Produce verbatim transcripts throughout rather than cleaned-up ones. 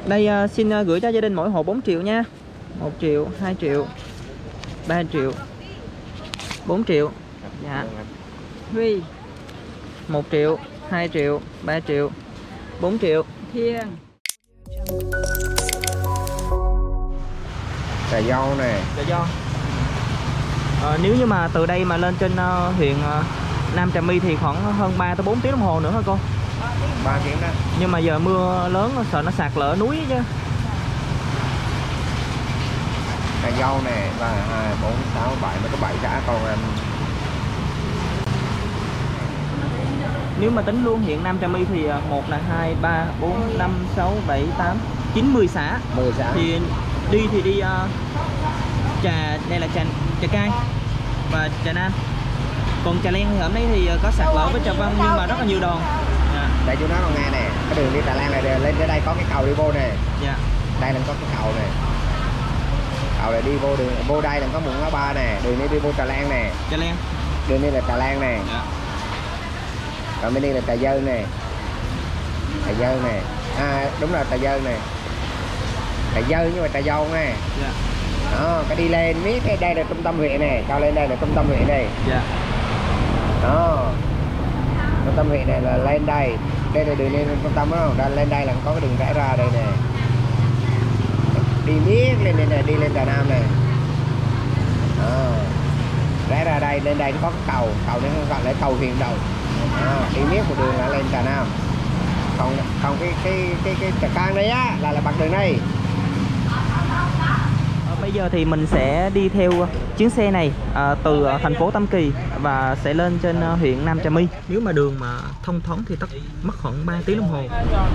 Đây uh, xin uh, gửi cho gia đình mỗi hộ bốn triệu nha. một triệu, hai triệu, ba triệu, bốn triệu. Dạ. Huy. một triệu, hai triệu, ba triệu, bốn triệu. Thiên. Trà dâu nè. Trà dâu. À, nếu như mà từ đây mà lên trên uh, huyện uh, Nam Trà My thì khoảng hơn ba tới bốn tiếng đồng hồ nữa hả cô? ba tiếng đó. Nhưng mà giờ mưa lớn sợ nó sạt lở núi chứ. Trà dâu nè, và hai, bốn, sáu, bảy, nó có bảy xã còn em. Nếu mà tính luôn huyện Nam Trà My thì một là hai, ba, bốn, năm, sáu, bảy, tám, chín, mười xã. mười xã. Thì đi thì đi uh, trà, đây là trà, trà cai và trà Nam. Còn Trà Len thì ở đây thì có sạt lở với Trà Văn nhưng mà rất là nhiều đòn. Dạ. Đây chú nói con nghe nè, cái đường đi Trà Len này lên tới đây có cái cầu đi vô nè. Dạ. Đây là có cái cầu nè. Cầu này đi vô đường vô đây là có Muộn Ngã Ba nè, đường này đi vô Trà Len nè. Trà Len. Đường này là Trà Len nè. Dạ. Rồi bên đây là Trà Dơn nè. Trà Dơn nè. À đúng là Trà Dơn nè. Trà Dơn nhưng mà Trà Dâu nè. Dạ. Đó, cái đi lên biết cái đây là trung tâm huyện nè, cao lên đây là trung tâm huyện này. Dạ. Đó. Trung tâm huyện này là lên đây. Đây là đường lên trung tâm đó không? Đây, lên đây là có cái đường rẽ ra đây nè. Đi miết lên đây này, đi lên Trà Nam này. Đó. Rẽ ra đây, lên đây nó có cái cầu, cầu nó gọi là cầu Huyền Đầu. Đó. Đi miết một đường là lên Trà Nam. Còn còn cái cái cái cái Trà Cang đấy á là là bằng đường này. Bây giờ thì mình sẽ đi theo chuyến xe này à, từ thành phố Tam Kỳ và sẽ lên trên huyện Nam Trà My. Nếu mà đường mà thông thoáng thì tất mất khoảng ba tiếng đồng hồ.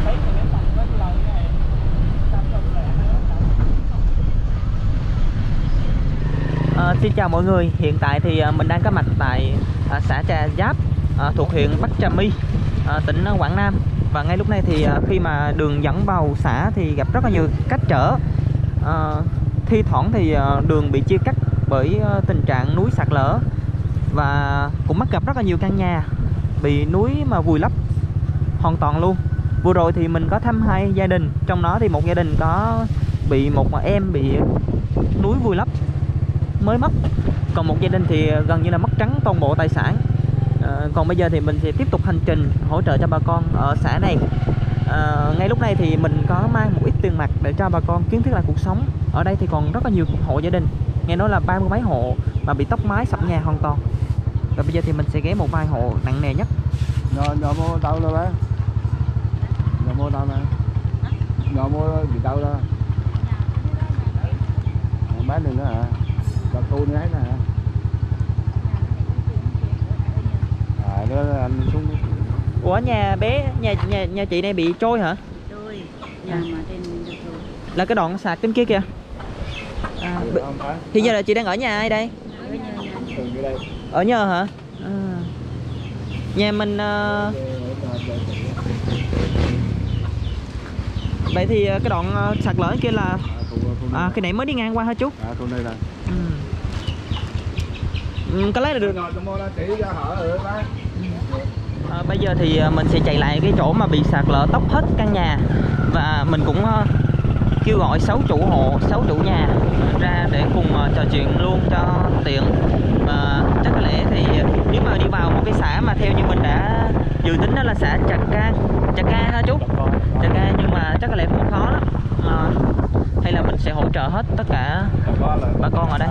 À, xin chào mọi người, hiện tại thì mình đang có mặt tại à, xã Trà Giáp à, thuộc huyện Bắc Trà My, à, tỉnh Quảng Nam. Và ngay lúc này thì à, khi mà đường dẫn vào xã thì gặp rất là nhiều cách trở. À, thi thoảng thì đường bị chia cắt bởi tình trạng núi sạt lở và cũng bắt gặp rất là nhiều căn nhà bị núi mà vùi lấp hoàn toàn luôn. Vừa rồi thì mình có thăm hai gia đình, trong đó thì một gia đình có bị một em bị núi vùi lấp mới mất, còn một gia đình thì gần như là mất trắng toàn bộ tài sản. À, còn bây giờ thì mình sẽ tiếp tục hành trình hỗ trợ cho bà con ở xã này. À, ngay lúc này thì mình có mang một ít tiền mặt để cho bà con kiến thiết lại cuộc sống. Ở đây thì còn rất là nhiều hộ gia đình, nghe nói là ba mươi mấy hộ mà bị tốc mái sập nhà hoàn toàn. Và bây giờ thì mình sẽ ghé một vài hộ nặng nề nhất. Nhỏ nhỏ mua tao đâu đấy, nhỏ mua tao này, nhỏ mua gì tao đó, bán được nữa hả? Bà cô nữa hết nè. À đó anh xuống. Ủa nhà bé nhà nhà nhà chị này bị trôi hả? Trôi. Nhà mà trên là cái đoạn sạt trên kia kìa. À, thì giờ là chị đang ở nhà ai đây? Ở nhờ hả? À. Nhà mình uh... vậy thì cái đoạn sạt lở kia là à, khi nãy mới đi ngang qua hả chú? À, thôn đây là. Ừ. Ừ, có lẽ là được. À, bây giờ thì mình sẽ chạy lại cái chỗ mà bị sạt lở tốc hết căn nhà và mình cũng uh, kêu gọi sáu chủ hộ, sáu chủ nhà ra để cùng uh, trò chuyện luôn cho tiện. Và chắc có lẽ thì nếu mà đi vào một cái xã mà theo như mình đã dự tính đó là xã Trà Cang, Trà Ca hả chú? Trà Ca, nhưng mà chắc có lẽ cũng khó lắm. À, hay là mình sẽ hỗ trợ hết tất cả bà con ở đây.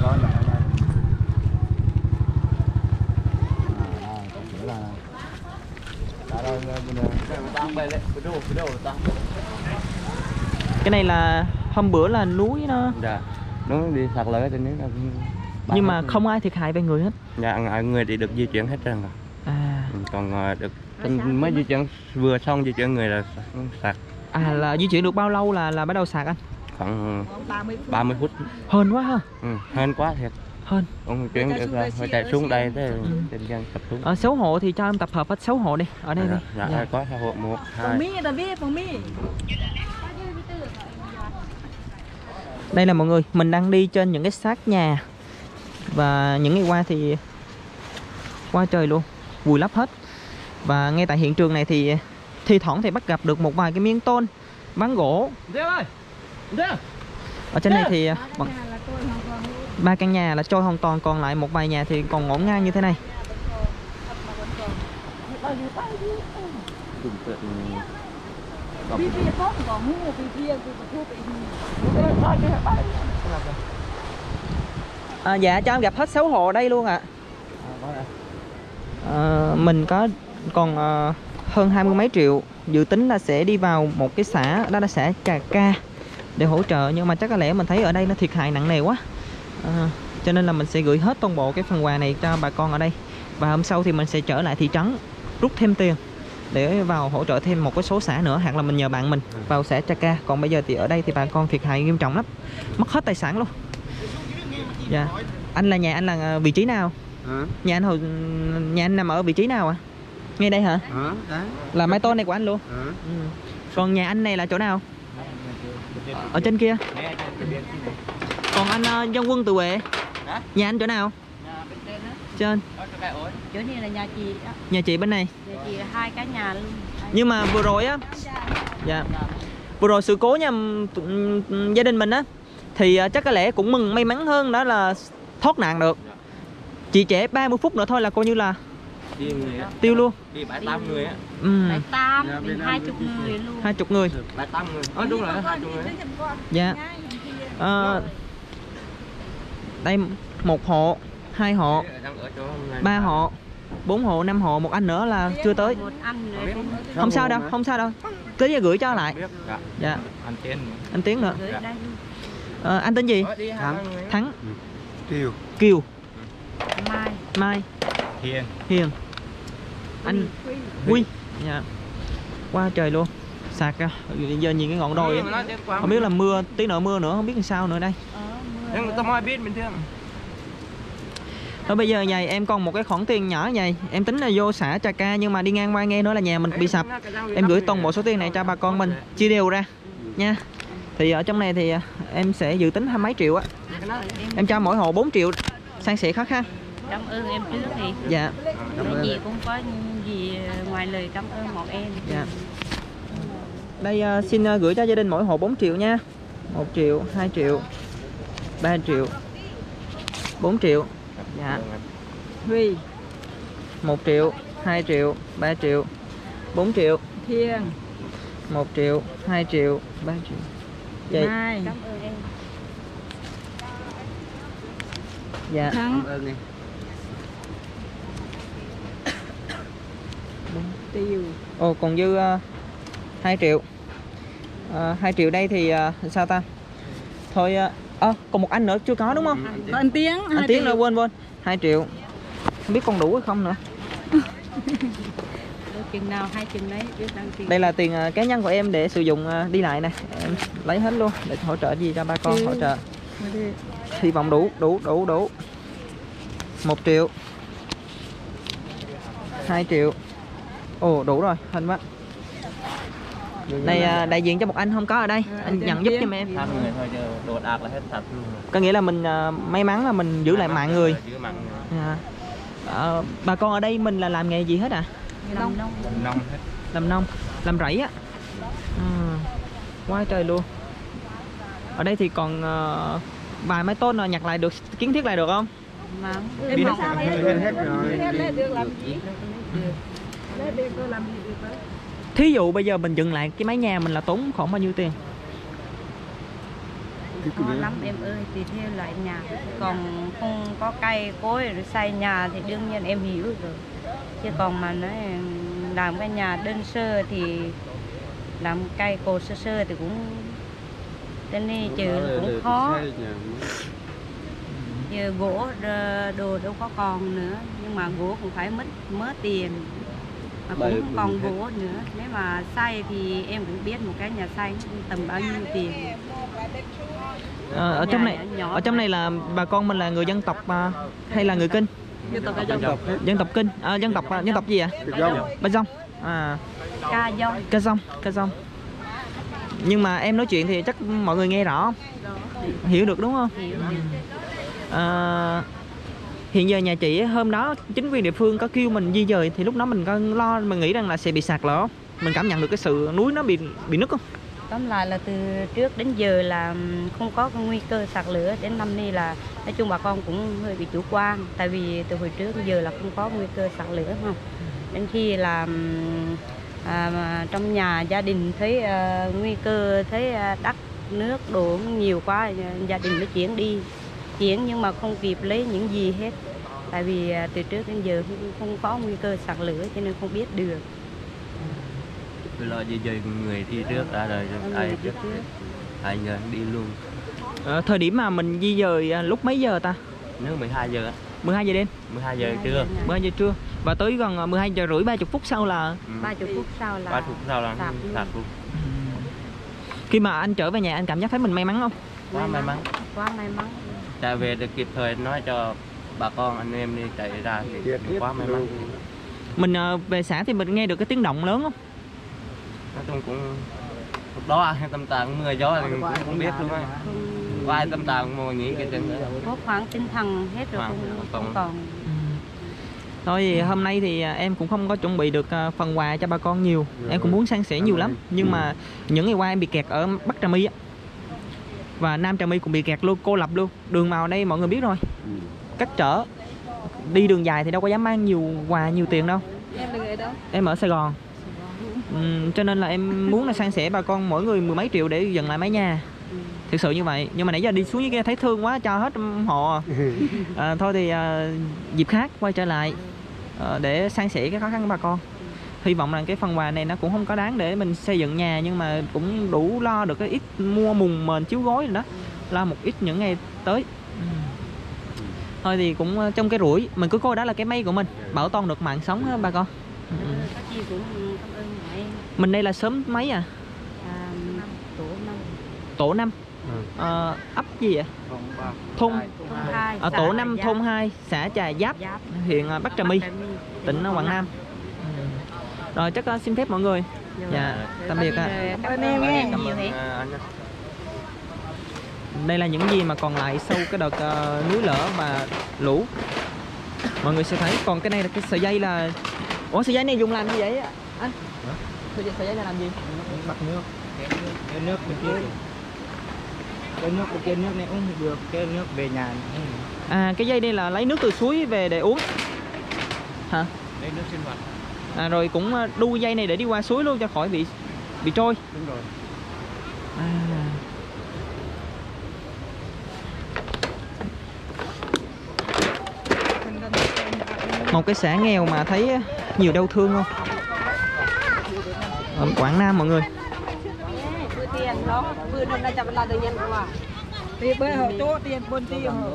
Cái này là hôm bữa là núi nó. Dạ. Núi đi sạt lở trên núi là. Nhưng mà không ai thiệt hại về người hết. Dạ, người thì được di chuyển hết trơn rồi. À. Còn được mới di chuyển vừa xong di chuyển người là sạt. À là di chuyển được bao lâu là là bắt đầu sạt anh? Khoảng ba mươi phút. Hên quá ha. Ừ, hên quá thiệt. Hên. Ông chuyển được rồi, phải chạy xuống đây thế trên dân tập xuống. Ở sáu hộ thì cho em tập hợp hết sáu hộ đi, ở đây dạ, đi. Dạ, dạ. Có hộ một, hai. Phòng mi ta biết, phòng mi. Đây là mọi người, mình đang đi trên những cái xác nhà. Và những ngày qua thì qua trời luôn, vùi lấp hết. Và ngay tại hiện trường này thì thi thoảng thì bắt gặp được một vài cái miếng tôn ván gỗ. Đeo ơi. Đeo. Ở trên này thì Đó, bọn- cái nhà là tôi hoàn toàn luôn. ba căn nhà là trôi hoàn toàn, còn lại một vài nhà thì còn ngổn ngang như thế này. Vì vì có có ngu vì vì vì thu bị À, dạ cho em gặp hết sáu hộ ở đây luôn ạ. À, mình có còn à, hơn hai mươi mấy triệu, dự tính là sẽ đi vào một cái xã đó là xã Trà Ca để hỗ trợ, nhưng mà chắc có lẽ mình thấy ở đây nó thiệt hại nặng nề quá, à, cho nên là mình sẽ gửi hết toàn bộ cái phần quà này cho bà con ở đây, và hôm sau thì mình sẽ trở lại thị trấn rút thêm tiền để vào hỗ trợ thêm một cái số xã nữa, hoặc là mình nhờ bạn mình vào xã Trà Ca. Còn bây giờ thì ở đây thì bà con thiệt hại nghiêm trọng lắm, mất hết tài sản luôn. Dạ. Anh là nhà anh là vị trí nào? Hả? Nhà anh hồi nhà anh nằm ở vị trí nào ạ? À? Ngay đây hả? Hả? Đấy. Là mái tôn này của anh luôn. Hả? Ừ. Còn nhà anh này là chỗ nào? Ở trên kia. Còn anh uh, dân quân tự vệ? Nhà anh chỗ nào? Trên. chỗ này là nhà chị đó. Nhà chị bên này. Nhà chị là hai cái nhà luôn. Nhưng mà vừa rồi á, dạ, vừa rồi sự cố nha, gia đình mình á thì chắc có lẽ cũng mừng may mắn hơn, đó là thoát nạn được. Chỉ trễ ba mươi phút nữa thôi là coi như là tiêu luôn. Đi bãi tám người á. Ừ. Bảy tám, hai chục người luôn. Hai chục người. Bãi tám người. Ờ đúng rồi, hai chục người. Dạ. À, đây một hộ, hai hộ, ba hộ, bốn hộ, năm hộ, một anh nữa là chưa tới. Một anh nữa cũng Không sao đâu, không sao đâu. Tới giờ gửi cho lại. Dạ. Anh Tiến. Anh Tiến nữa. gửi đây luôn. À, anh tên gì? Thắng. Thắng. Kiều. Kiều. Mai. Mai. Hiền. Hiền. Anh Quy. Dạ. Qua trời luôn. Sạc ra. Giờ nhìn cái ngọn đồi ấy. Không biết là mưa, tí nữa mưa nữa, không biết làm sao nữa đây. Ờ, mưa. Tao mới biết bình thường. Thôi bây giờ vậy em còn một cái khoản tiền nhỏ vậy, em tính là vô xã Trà Ca, nhưng mà đi ngang qua nghe nói là nhà mình bị sập, em gửi toàn bộ số tiền này cho bà con mình chia đều ra nha. Thì ở trong này thì em sẽ dự tính hai mấy triệu á, em cho mỗi hộ bốn triệu, san sẻ khó khăn. Cảm ơn em trước thì Dạ. cái gì cũng có gì ngoài lời cảm ơn bọn em. Dạ. Đây uh, xin uh, gửi cho gia đình mỗi hộ bốn triệu nha. Một triệu, hai triệu, ba triệu, bốn triệu. Dạ. Huy, Một triệu, hai triệu, ba triệu, bốn triệu, Thiên, một triệu, hai triệu, ba triệu. Vậy. Mai, cảm ơn em. Dạ. Thắng, ơn em. Tiêu. Ồ, còn dư uh, hai triệu. Uh, hai triệu đây thì uh, sao ta? Thôi, uh, à, còn một anh nữa chưa có đúng không? Có anh Tiếng. Anh Tiến nữa, quên quên. hai triệu. Không biết còn đủ hay không nữa. Chừng nào hai chừng đấy biết đăng ký. Đây là tiền uh, cá nhân của em để sử dụng uh, đi lại nè. Em lấy hết luôn để hỗ trợ gì cho ba con Ừ. hỗ trợ. Hy vọng đủ, đủ, đủ, đủ. một triệu. hai triệu. Ồ, đủ rồi, hình quá. Này uh, đại diện cho một anh không có ở đây, anh nhận giúp cho em. Hai người thôi chứ đồ đạc là hết sạch luôn. Có nghĩa là mình uh, may mắn là mình giữ lại mạng người. Giữ mạng người. À, ờ, bà con ở đây mình là làm nghề gì hết à? Làm nông. Nông hết. Làm nông, làm rẫy á. À, quá trời luôn. Ở đây thì còn uh, vài mái tôn rồi nhặt lại được, kiến thiết lại được không? Mà Biết em hết. sao em Hết rồi. được làm gì? Được được làm gì được đấy. Thí dụ bây giờ mình dựng lại cái mái nhà mình là tốn khoảng bao nhiêu tiền? Khó lắm em ơi, tùy theo loại nhà. Còn không có cây cối rồi xây nhà thì đương nhiên em hiểu rồi. Chứ còn mà nói làm cái nhà đơn sơ thì làm cây cột sơ sơ thì cũng tên này trừ cũng khó. Giờ gỗ đồ đâu có còn nữa, nhưng mà gỗ cũng phải mất mớ tiền. Mà cũng không còn gỗ nữa. Nếu mà xây thì em cũng biết một cái nhà xây tầm bao nhiêu tiền. À, ở trong này, Nhà nhỏ ở trong này là bà con mình là người dân tộc uh, hay là người Kinh? dân tộc dân tộc Dân tộc Kinh, à, dân tộc uh, dân tộc gì ạ? À? Ba Dông. À, ca dông. Ca Dông, Ca Dông. Nhưng mà em nói chuyện thì chắc mọi người nghe rõ không? Hiểu được đúng không? Hiểu. À, hiện giờ nhà chị hôm đó chính quyền địa phương có kêu mình di dời thì lúc đó mình có lo, mình nghĩ rằng là sẽ bị sạt lở không? Mình cảm nhận được cái sự núi nó bị bị nứt không? Tóm lại là từ trước đến giờ là không có cái nguy cơ sạt lở. Đến năm nay là nói chung bà con cũng hơi bị chủ quan, tại vì từ hồi trước đến giờ là không có nguy cơ sạt lở không. Đến khi là à, mà trong nhà gia đình thấy à, nguy cơ, thấy à, đất nước đổ nhiều quá, gia đình mới chuyển đi, chuyển nhưng mà không kịp lấy những gì hết, tại vì à, từ trước đến giờ không, không có nguy cơ sạt lở cho nên không biết được. Tôi lo di dời người đi trước đã rồi, ai trước ai giờ đi luôn. Ờ, thời điểm mà mình di dời à, lúc mấy giờ ta? Nếu mười hai giờ á, mười hai giờ đêm, mười hai giờ trưa. mười hai giờ trưa. Và tới gần mười hai giờ rưỡi, ba mươi phút sau là ba mươi phút sau là ba mươi phút sau là sạt luôn. sạt luôn. khi mà anh trở về nhà anh cảm giác thấy mình may mắn không? Quá may mắn. Quá may mắn. Chạy về được kịp thời nói cho bà con anh em đi chạy ra thì quá may mắn. Mình à, về xã thì mình nghe được cái tiếng động lớn không? Nói chung cũng lúc đó ai tâm trạng mưa gió thì cũng không biết luôn á. Có ai tâm trạng mà nghĩ cái chuyện đó. Có khoảng tinh thần hết rồi, Khoảng- không, còn- không còn. Thôi thì hôm nay thì à, em cũng không có chuẩn bị được à, phần quà cho bà con nhiều. Em cũng muốn san sẻ nhiều lắm. Nhưng mà những ngày qua em bị kẹt ở Bắc Trà My á. Và Nam Trà My cũng bị kẹt luôn, cô lập luôn. Đường vào đây mọi người biết rồi. Cách trở. Đi đường dài thì đâu có dám mang nhiều quà, nhiều tiền đâu. Em là người đâu? Em ở Sài Gòn. Ừm, cho nên là em muốn là san sẻ bà con mỗi người mười mấy triệu để dần lại mái nhà. Thực sự như vậy. Nhưng mà nãy giờ đi xuống dưới kia thấy thương quá, cho hết họ. À, thôi thì à, dịp khác quay trở lại à, để san sẻ cái khó khăn của bà con. Hy vọng là cái phần quà này nó cũng không có đáng để mình xây dựng nhà, nhưng mà cũng đủ lo được cái ít mua mùng mền chiếu gối rồi đó, lo một ít những ngày tới. Thôi thì cũng trong cái rủi mình cứ coi đó là cái may của mình, bảo toàn được mạng sống đó, bà con. Ừ. Có chi cũng cảm ơn mọi em. Mình đây là sớm mấy à? À, tổ năm, Tổ năm. Ờ, ấp gì vậy? Thôn thôn hai, ở xã tổ năm Giáp. thôn hai, xã Trà Giáp, Giáp, huyện à, Bắc Trà My, tỉnh à, Quảng Nam. Rồi chắc à, xin phép mọi người. Rồi. Dạ, Rồi, tạm có biệt gì ạ. rồi, cảm ơn em Cảm nhiều ơn hết. à, anh. Đây là những gì mà còn lại sau cái đợt uh, núi lở và lũ. Mọi người sẽ thấy. Còn cái này là cái sợi dây là... Ủa sợi dây này dùng làm gì vậy anh? Sợi dây, sợi dây này làm gì? Bắt nước, cái nước bên kia, cái nước bên kia nước này uống thì được, cái nước về nhà này. À cái dây đây là lấy nước từ suối về để uống hả? Đây nước sinh hoạt. À, rồi cũng uh, đu dây này để đi qua suối luôn cho khỏi bị bị trôi. Đúng rồi. À. Một cái xã nghèo mà thấy nhiều đau thương không? Ở Quảng Nam mọi người. Bữa tiền đó, bữa nó đã chậm là tự nhiên qua. Thì bữa họ chỗ tiền buôn tiền họ.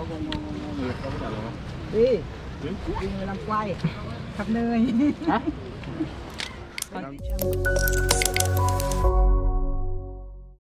Đi. Đi làm quay. Khắp nơi. Hả?